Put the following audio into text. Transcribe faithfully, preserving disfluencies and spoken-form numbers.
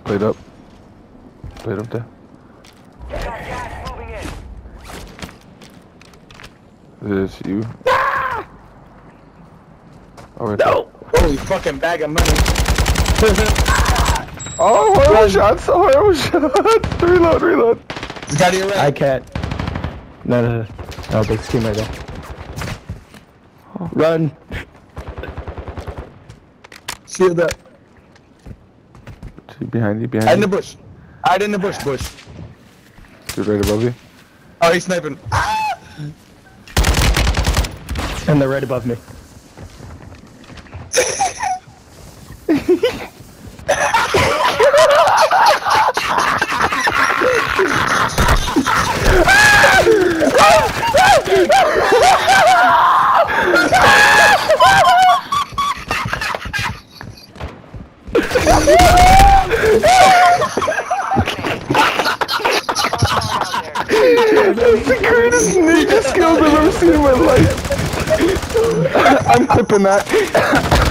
Played up. Played up there. Gas moving in. Is this you? Ah! Oh, right No! Holy fucking bag of money. Oh, horrible shots! Oh, horrible shots! Reload, reload. It's got you right. I can't. No, no, no. Oh, big team right there. Run! Shield up. Behind you, behind Hide in you. the bush. Hide in the bush, bush. Dude, right above you. Oh, he's sniping. Ah! And they're right above me. That's the greatest ninja skills I've ever seen in my life. I'm clipping that.